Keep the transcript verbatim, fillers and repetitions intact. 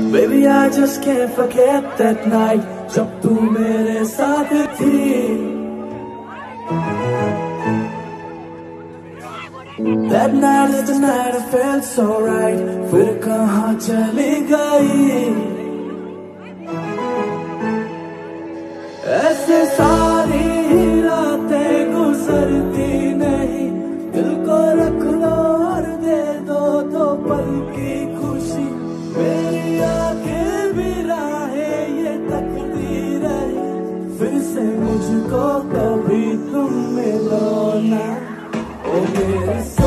Baby, I just can't forget that night जब तू मेरे साथ थी। That night is the night I felt so right, फिर कहाँ चली गई। ऐसे सारी रातें गुजरती नहीं, दिल को रख लो और दे दो दो पल की खुशी। मेरी आंखें भी राहें ये तकदीर है, फिर से मुझको कभी तुम मिलो ना ओ मेरे